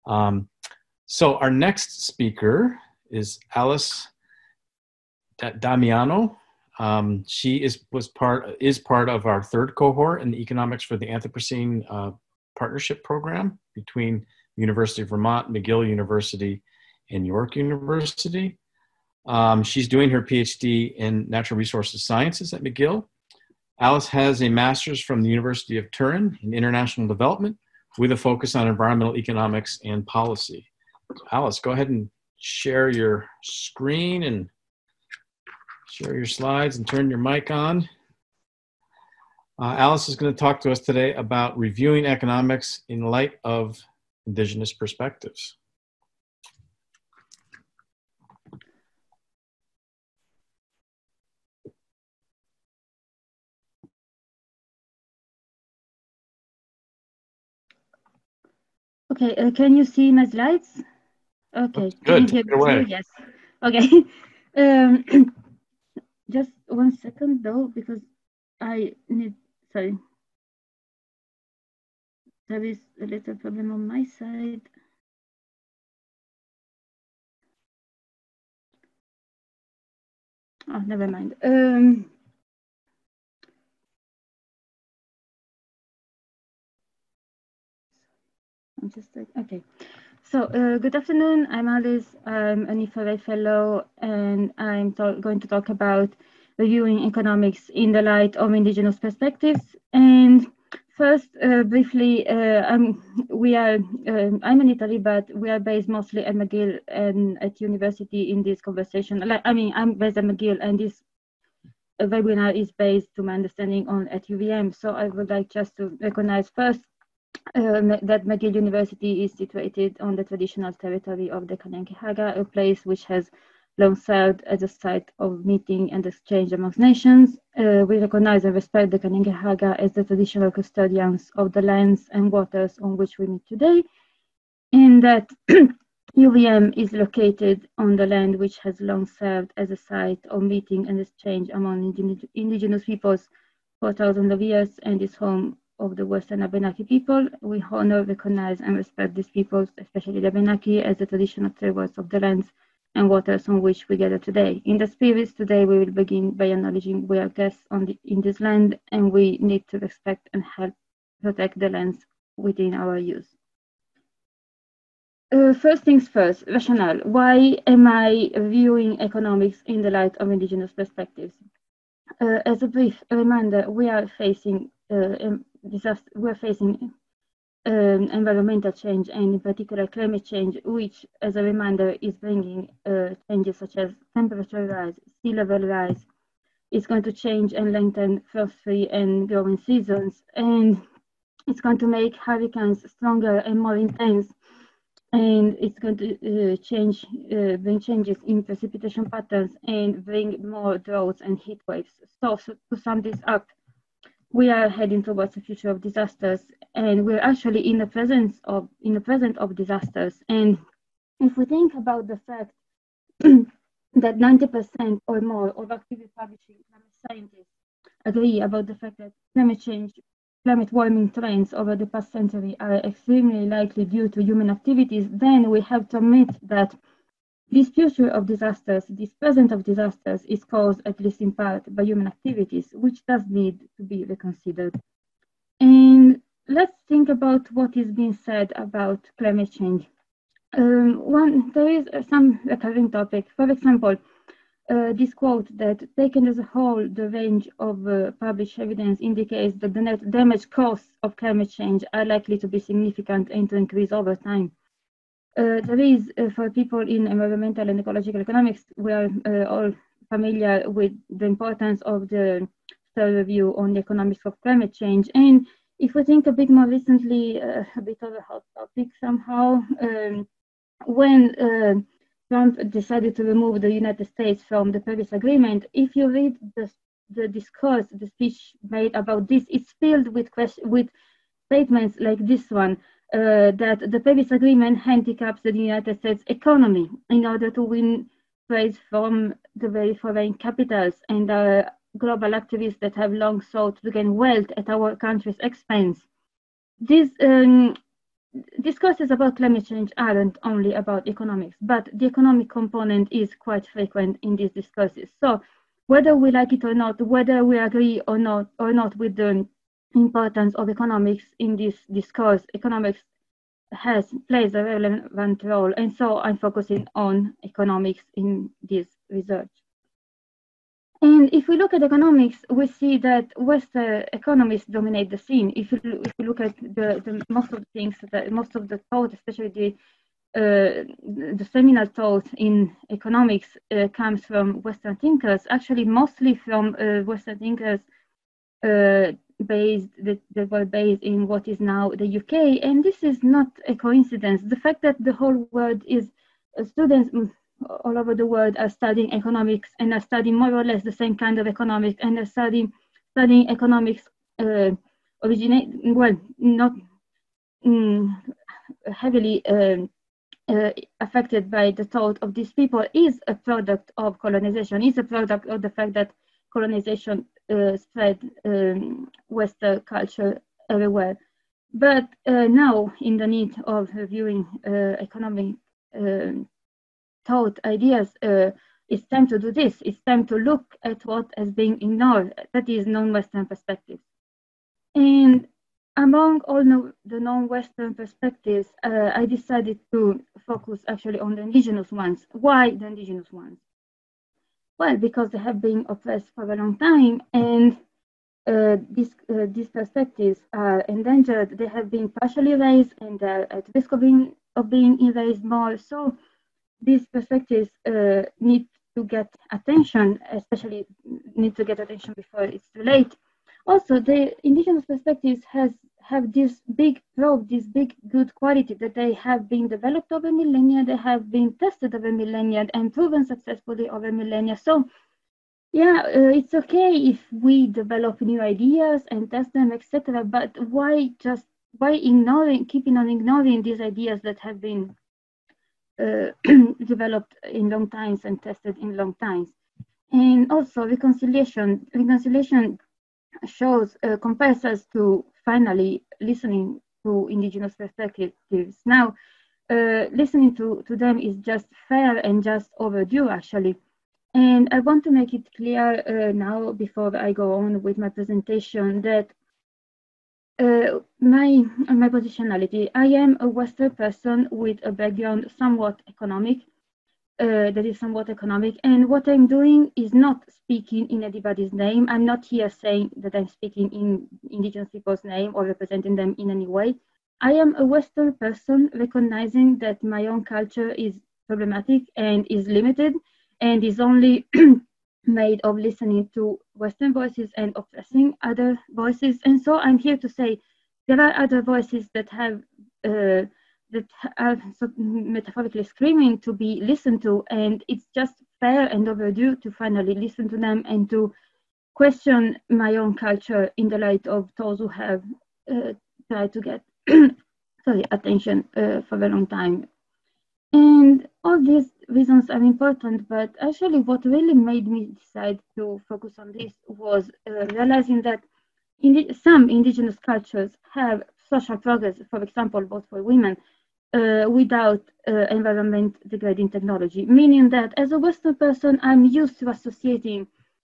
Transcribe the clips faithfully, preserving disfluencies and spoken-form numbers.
Um, so our next speaker is Alice Damiano. Um, she is was part is part of our third cohort in the Economics for the Anthropocene uh, Partnership Program between University of Vermont, McGill University, and York University. Um, she's doing her PhD in Natural Resources Sciences at McGill. Alice has a master's from the University of Turin in International Development with a focus on environmental economics and policy. So Alice, go ahead and share your screen and share your slides and turn your mic on. Uh, Alice is going to talk to us today about reviewing economics in light of Indigenous perspectives. Okay, uh, can you see my slides? Okay, can you hear me too? Yes. Okay. um, just one second though, because I need, sorry. There is a little problem on my side. Oh, never mind. Um, I'm just like, okay. So uh, good afternoon, I'm Alice, I'm an I F R A fellow, and I'm going to talk about reviewing economics in the light of Indigenous perspectives. And first, uh, briefly, uh, I'm, we are, uh, I'm in Italy, but we are based mostly at McGill and at university in this conversation. Like, I mean, I'm based at McGill, and this webinar is based, to my understanding, on at U V M. So I would like just to recognize first Um, that McGill University is situated on the traditional territory of the Kanien'kehá:ka, a place which has long served as a site of meeting and exchange amongst nations. Uh, we recognize and respect the Kanien'kehá:ka as the traditional custodians of the lands and waters on which we meet today, and that U V M is located on the land which has long served as a site of meeting and exchange among indig indigenous peoples for thousands of years and is home of the Western Abenaki people. We honor, recognize, and respect these peoples, especially the Abenaki, as the traditional stewards of the lands and waters on which we gather today. In the spirit, today we will begin by acknowledging we are guests on the, in this land, and we need to respect and help protect the lands within our use. Uh, first things first, rationale. Why am I viewing economics in the light of Indigenous perspectives? Uh, as a brief reminder, we are facing uh, disaster, we are facing um, environmental change, and in particular climate change, which, as a reminder, is bringing uh, changes such as temperature rise, sea level rise. It's going to change and lengthen frost-free and growing seasons, and it's going to make hurricanes stronger and more intense. And it's going to uh, change, uh, bring changes in precipitation patterns and bring more droughts and heat waves. So, so to sum this up, we are heading towards a future of disasters, and we're actually in the presence of in the present of disasters. And if we think about the fact that ninety percent or more of actively publishing climate scientists agree about the fact that climate change climate warming trends over the past century are extremely likely due to human activities, then we have to admit that this future of disasters, this present of disasters, is caused, at least in part, by human activities, which does need to be reconsidered. And let's think about what is being said about climate change. Um, one, there is some recurring topic. For example, Uh, this quote that, taken as a whole, the range of uh, published evidence indicates that the net damage costs of climate change are likely to be significant and to increase over time. Uh, there is, uh, for people in environmental and ecological economics, we are uh, all familiar with the importance of the third review on the economics of climate change. And if we think a bit more recently, uh, a bit of a hot topic somehow, um, when uh, Trump decided to remove the United States from the Paris Agreement, if you read the, the discourse, the speech made about this, it's filled with, question, with statements like this one, uh, that the Paris Agreement handicaps the United States economy in order to win praise from the very foreign capitals and uh, global activists that have long sought to gain wealth at our country's expense. This um, discourses about climate change aren't only about economics, but the economic component is quite frequent in these discourses. So whether we like it or not, whether we agree or not or not with the importance of economics in this discourse, economics has plays a relevant role, and so I'm focusing on economics in this research. And if we look at economics, we see that Western economists dominate the scene. If you, if you look at the, the most of the things, that, most of the thought, especially the uh, the seminal thought in economics, uh, comes from Western thinkers. Actually, mostly from uh, Western thinkers uh, based that, that were based in what is now the U K. And this is not a coincidence. The fact that the whole world is uh, students all over the world are studying economics and are studying more or less the same kind of economics and are studying studying economics uh, originate well not mm, heavily uh, uh, affected by the thought of these people is a product of colonization, is a product of the fact that colonization uh, spread um, Western culture everywhere. But uh, now, in the need of reviewing uh, economic uh, thought ideas, uh, it's time to do this. It's time to look at what has been ignored, that is non-Western perspectives. And among all no, the non-Western perspectives, uh, I decided to focus actually on the indigenous ones. Why the indigenous ones? Well, because they have been oppressed for a long time, and uh, these, uh, these perspectives are endangered. They have been partially erased, and they're at risk of being, of being erased more. So these perspectives uh, need to get attention, especially need to get attention before it's too late. Also, the indigenous perspectives has have this big probe, this big good quality that they have been developed over millennia, they have been tested over millennia and proven successfully over millennia. So yeah, uh, it's okay if we develop new ideas and test them, et cetera. But why just why ignoring, keeping on ignoring these ideas that have been uh, developed in long times and tested in long times? And also reconciliation. Reconciliation shows uh, compares us to finally listening to indigenous perspectives. Now, uh, listening to, to them is just fair and just overdue, actually. And I want to make it clear uh, now, before I go on with my presentation, that uh, my my positionality. I am a Western person with a background somewhat economic. Uh, that is somewhat economic. And what I'm doing is not speaking in anybody's name. I'm not here saying that I'm speaking in indigenous people's name or representing them in any way. I am a Western person recognizing that my own culture is problematic and is limited and is only made of listening to Western voices and oppressing other voices. And so I'm here to say there are other voices that have uh, that are so metaphorically screaming to be listened to, and it's just fair and overdue to finally listen to them and to question my own culture in the light of those who have uh, tried to get sorry attention uh, for a long time. And all these reasons are important, but actually what really made me decide to focus on this was uh, realizing that indi- some indigenous cultures have social progress, for example, both for women, Uh, without uh, environment degrading technology, meaning that as a Western person, I'm used to associating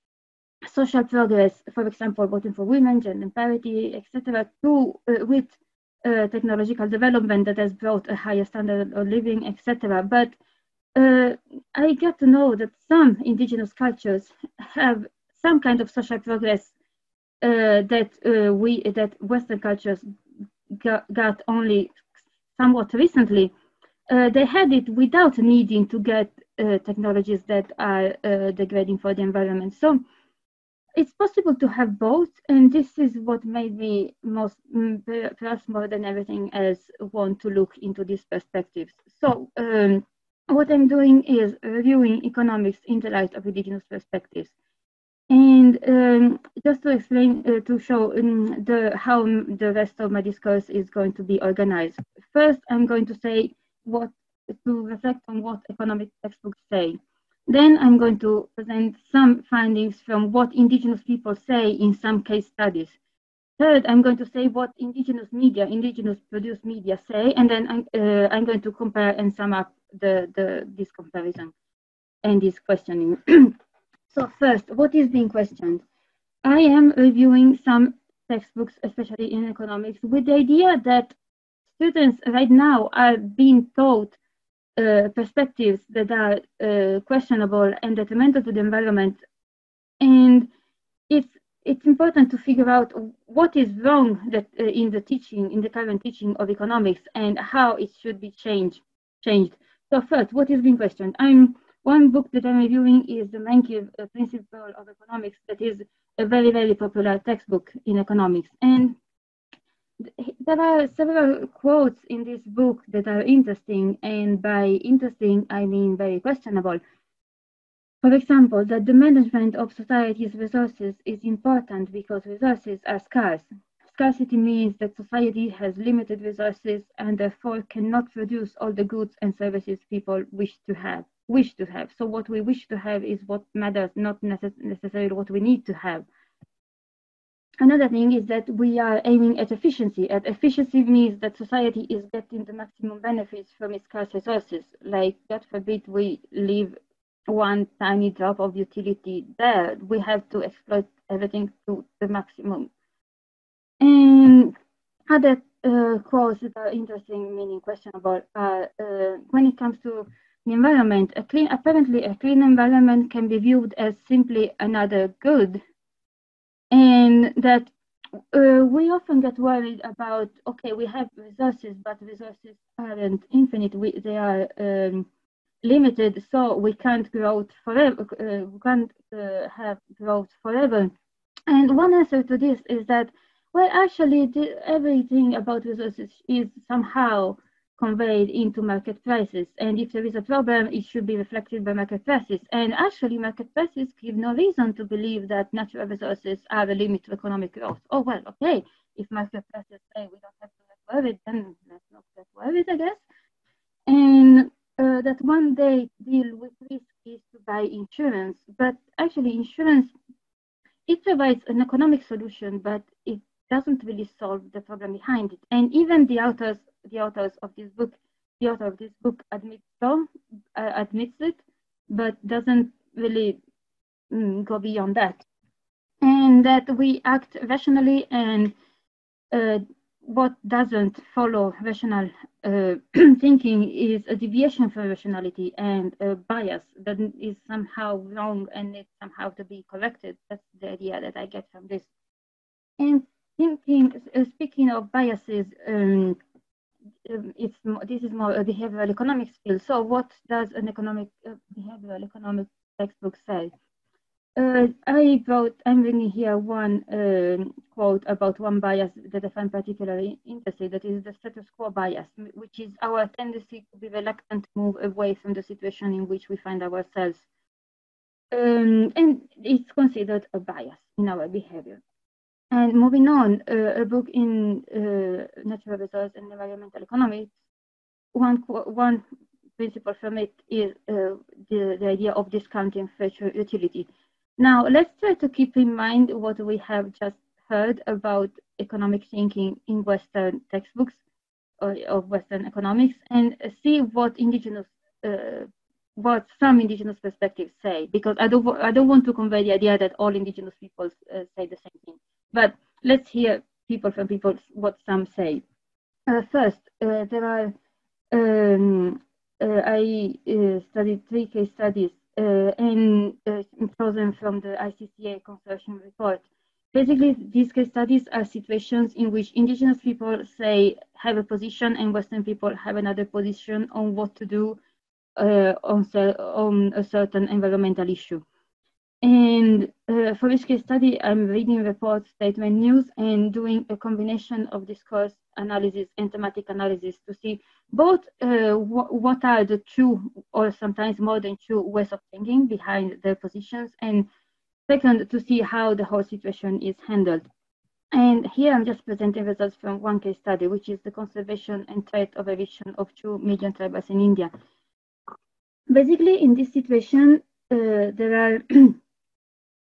social progress, for example, voting for women, gender parity, et cetera, to uh, with uh, technological development that has brought a higher standard of living, et cetera. But uh, I get to know that some indigenous cultures have some kind of social progress uh, that uh, we that Western cultures got, got only somewhat recently. Uh, they had it without needing to get uh, technologies that are uh, degrading for the environment. So it's possible to have both, and this is what made me most, perhaps more than everything else, want to look into these perspectives. So um, what I'm doing is reviewing economics in the light of indigenous perspectives. And um, just to explain, uh, to show um, the, how the rest of my discourse is going to be organized. First, I'm going to say what, to reflect on what economic textbooks say. Then I'm going to present some findings from what indigenous people say in some case studies. third, I'm going to say what indigenous media, indigenous produced media say, and then I'm, uh, I'm going to compare and sum up the, the this comparison and this questioning. So first, what is being questioned? I am reviewing some textbooks, especially in economics, with the idea that students right now are being taught uh, perspectives that are uh, questionable and detrimental to the environment. And it's it's important to figure out what is wrong that uh, in the teaching, in the current teaching of economics, and how it should be changed. Changed. So first, what is being questioned? I'm one book that I'm reviewing is the McGill uh, Principle of Economics, that is a very very popular textbook in economics, and there are several quotes in this book that are interesting, and by interesting I mean very questionable. For example, that the management of society's resources is important because resources are scarce. Scarcity means that society has limited resources and therefore cannot produce all the goods and services people wish to have. Wish to have. So what we wish to have is what matters, not necess- necessarily what we need to have. Another thing is that we are aiming at efficiency. And efficiency means that society is getting the maximum benefits from its scarce resources. Like, God forbid, we leave one tiny drop of utility there. We have to exploit everything to the maximum. And other uh, quotes that are interesting, meaning questionable, are uh, when it comes to the environment, a clean, apparently a clean environment can be viewed as simply another good. And that uh, we often get worried about, okay, we have resources, but resources aren't infinite. We, they are um, limited, so we can't grow forever. Uh, we can't uh, have growth forever. And one answer to this is that, well, actually, the, everything about resources is somehow conveyed into market prices. And if there is a problem, it should be reflected by market prices. And actually, market prices give no reason to believe that natural resources are a limit to economic growth. Oh, well, okay, if market prices say we don't have to get worried, then let's not get worried, I guess. And uh, that one day deal with risk is to buy insurance. But actually, insurance, it provides an economic solution, but it doesn't really solve the problem behind it. And even the authors, the authors of this book, the author of this book admits so, uh, admits it, but doesn't really mm, go beyond that. And that we act rationally, and uh, what doesn't follow rational uh, thinking is a deviation from rationality and a bias that is somehow wrong and needs somehow to be corrected. That's the idea that I get from this. And thinking, uh, speaking of biases, um, it's this is more a behavioral economics field. So, what does an economic uh, behavioral economic textbook say? Uh, I wrote, I'm bringing here one uh, quote about one bias that I find particularly interesting, that is the status quo bias, which is our tendency to be reluctant to move away from the situation in which we find ourselves. Um, and it's considered a bias in our behavior. And moving on, uh, a book in uh, natural resource and environmental economics, one, one principle from it is uh, the, the idea of discounting future utility. Now, let's try to keep in mind what we have just heard about economic thinking in Western textbooks uh, of Western economics, and see what indigenous, uh, what some indigenous perspectives say. Because I don't, I don't want to convey the idea that all indigenous peoples uh, say the same thing. But let's hear people from people what some say. Uh, first, uh, there are. Um, uh, I uh, studied three case studies uh, and uh, chosen from the I C C A consortium report. Basically, these case studies are situations in which indigenous people say have a position and Western people have another position on what to do uh, on, on a certain environmental issue. And uh, for each case study, I'm reading reports, statement, news, and doing a combination of discourse analysis and thematic analysis to see both uh, wh what are the true, or sometimes more than true, ways of thinking behind their positions, and second, to see how the whole situation is handled. And here I'm just presenting results from one case study, which is the conservation and threat of eviction of two million tribals in India. Basically, in this situation, uh, there are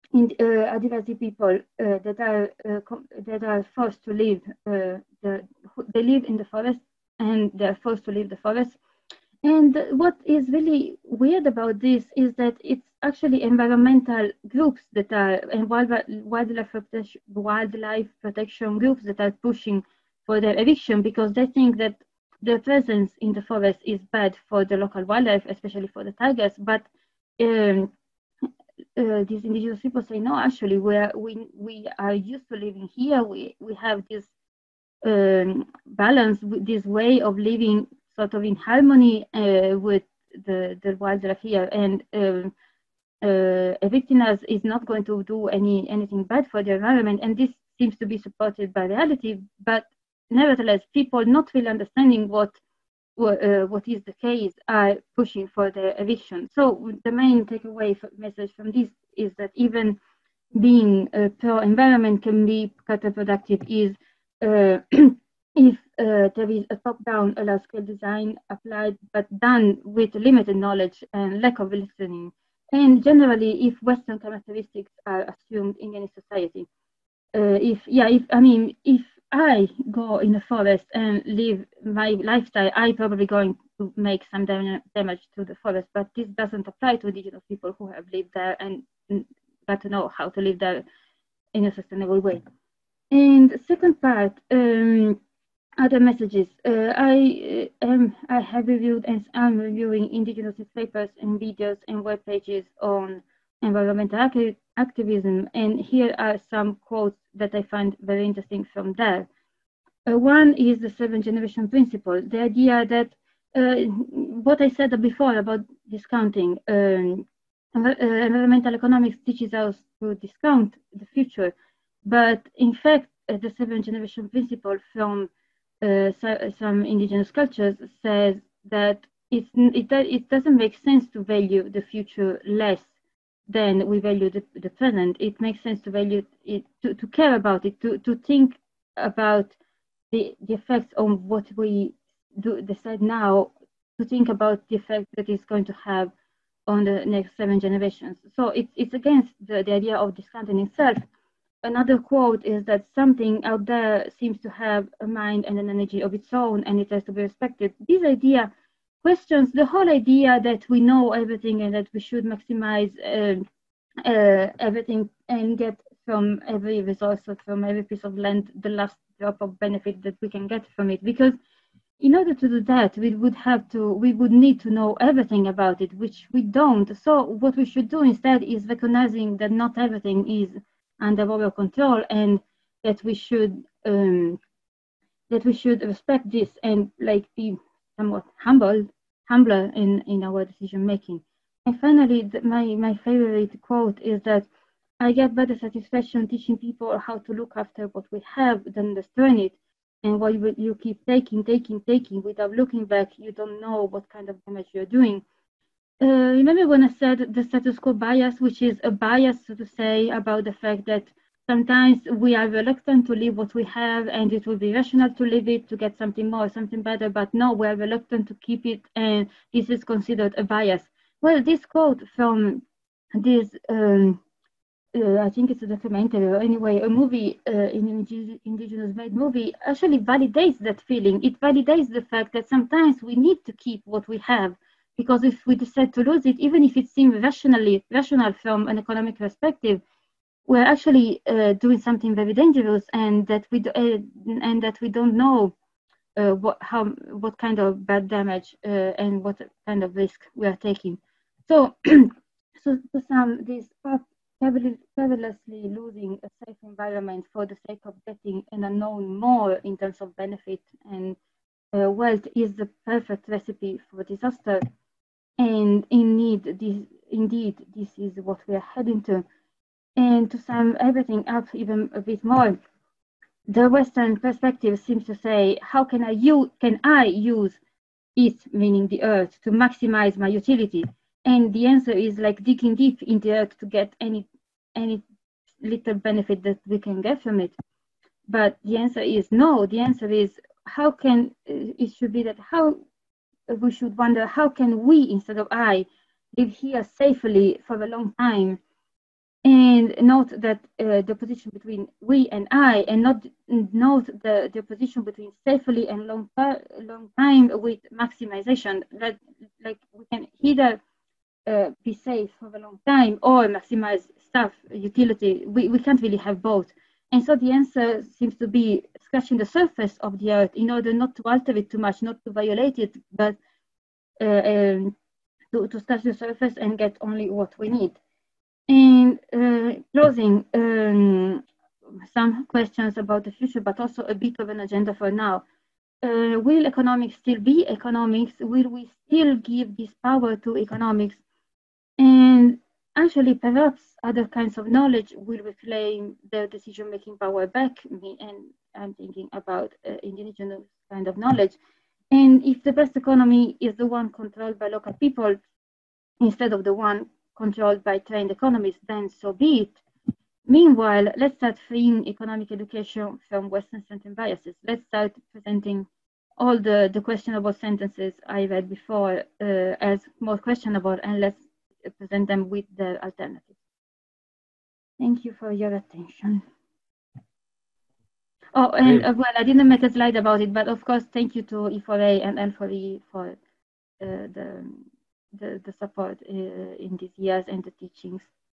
in, uh, Adivasi people uh, that are uh, that are forced to live. Uh, the, they live in the forest and they are forced to leave the forest. And what is really weird about this is that it's actually environmental groups that are and wildlife protection, wildlife protection groups that are pushing for their eviction because they think that their presence in the forest is bad for the local wildlife, especially for the tigers. But um, uh, these indigenous people say no. Actually, we are we we are used to living here. We we have this um, balance, this way of living sort of in harmony uh, with the, the wildlife here. And um, uh, evicting us is not going to do any anything bad for the environment. And this seems to be supported by reality. But nevertheless, people not really understanding what uh, what is the case are pushing for the eviction. So the main takeaway message from this is that even being uh, pro-environment can be counterproductive is uh, if uh, there is a top-down large-scale design applied but done with limited knowledge and lack of listening, and generally if Western characteristics are assumed in any society. Uh, if yeah, if I mean if I go in the forest and live my lifestyle, I probably going to make some dam damage to the forest. But this doesn't apply to indigenous people who have lived there and got to know how to live there in a sustainable way. And the second part, um, other messages. Uh, I um, I have reviewed and I'm reviewing indigenous papers and videos and web pages on environmental acti activism, and here are some quotes that I find very interesting from there. Uh, one is the seven generation principle, the idea that uh, what I said before about discounting. Um, environmental economics teaches us to discount the future, but in fact, uh, the seven generation principle from uh, so, some indigenous cultures says that it's, it, it doesn't make sense to value the future less than we value the, the present. It makes sense to value it, to, to care about it, to, to think about the, the effects on what we do decide now, to think about the effect that it's going to have on the next seven generations. So it's, it's against the, the idea of discounting itself. Another quote is that something out there seems to have a mind and an energy of its own, and it has to be respected. This idea questions the whole idea that we know everything and that we should maximize uh, uh, everything and get from every resource or from every piece of land the last drop of benefit that we can get from it. Because in order to do that, we would have to, we would need to know everything about it, which we don't. So what we should do instead is recognizing that not everything is under our control, and that we should um, that we should respect this and like be somewhat humble, humbler in in our decision making. And finally, the, my my favorite quote is that I get better satisfaction teaching people how to look after what we have than destroying it. And while you, you keep taking, taking, taking without looking back, you don't know what kind of damage you're doing. Uh, remember when I said the status quo bias, which is a bias, so to say, about the fact that sometimes we are reluctant to leave what we have, and it would be rational to leave it to get something more, something better, but no, we are reluctant to keep it, and this is considered a bias. Well, this quote from this, um, uh, I think it's a documentary, or anyway, a movie, uh, an indigenous made movie, actually validates that feeling. It validates the fact that sometimes we need to keep what we have, because if we decide to lose it, even if it seems rationally rational from an economic perspective, we're actually uh, doing something very dangerous, and that we do, uh, and that we don't know uh, what how what kind of bad damage uh, and what kind of risk we are taking. So, so to sum this up, frivolously losing a safe environment for the sake of getting an unknown more in terms of benefit and uh, wealth is the perfect recipe for disaster. And indeed, this, indeed, this is what we are heading to. And to sum everything up even a bit more, the Western perspective seems to say, how can I use, can I use it, meaning the earth, to maximize my utility? And the answer is like digging deep in the earth to get any any little benefit that we can get from it. But the answer is no. The answer is how can, it should be that how we should wonder, how can we, instead of I, live here safely for a long time and note that uh, the opposition between we and I, and not note the, the opposition between safely and long, long time with maximization. That like we can either uh, be safe for a long time or maximize stuff, utility. We, we can't really have both. And so the answer seems to be scratching the surface of the earth in order not to alter it too much, not to violate it, but uh, um, to, to scratch the surface and get only what we need. In uh, closing, um, some questions about the future, but also a bit of an agenda for now. Uh, will economics still be economics? Will we still give this power to economics? And actually, perhaps other kinds of knowledge will reclaim the decision-making power back. And I'm thinking about uh, indigenous kind of knowledge. And if the best economy is the one controlled by local people, instead of the one controlled by trained economists, then so be it. Meanwhile, let's start freeing economic education from Western-centered biases. Let's start presenting all the, the questionable sentences I read before uh, as more questionable, and let's present them with the alternatives. Thank you for your attention. Oh, and uh, well, I didn't make a slide about it, but of course, thank you to E four A and L four E for uh, the, the, the support uh, in these years and the teachings.